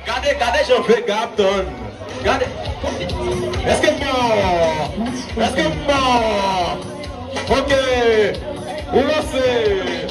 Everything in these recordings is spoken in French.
Gardez, j'en fais Captain. Gardez. Est-ce que bon? Est-ce que bon? Ok. Vous lancez.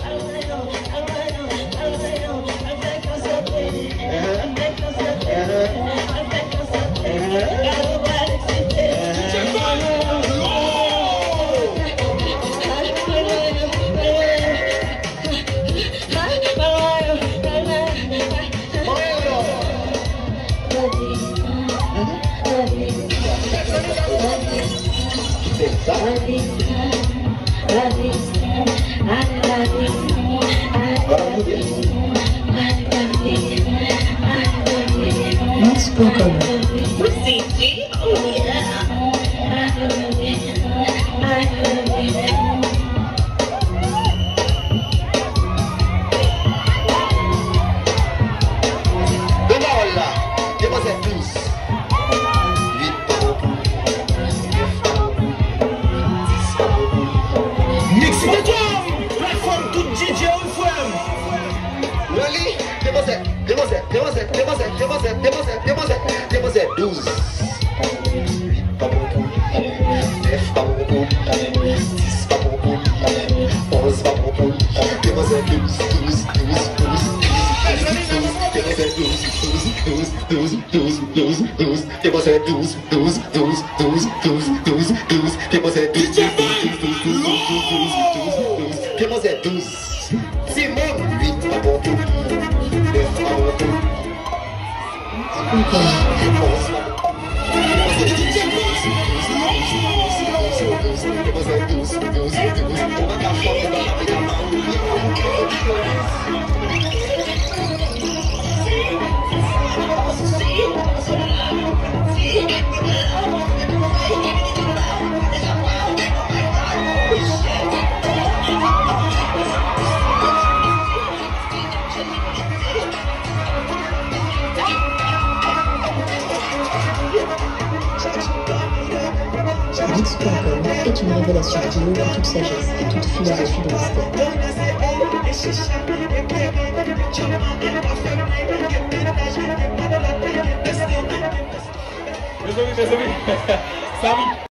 Mix.com est une révélation qui ouvre toute sagesse et toute philosophie de mystère. Désolé.